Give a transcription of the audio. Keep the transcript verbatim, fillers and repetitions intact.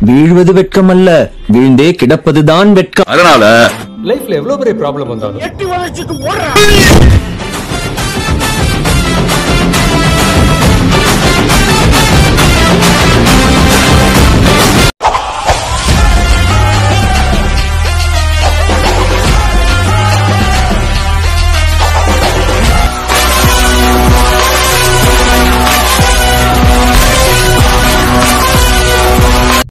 வீழ்வது வெட்கம் அல்ல, வீழ்ந்தே கிடப்பதுதான் வெட்கம். அதனால லைஃப்ல எவ்வளவு பெரிய ப்ராப்ளம் வந்தாலும்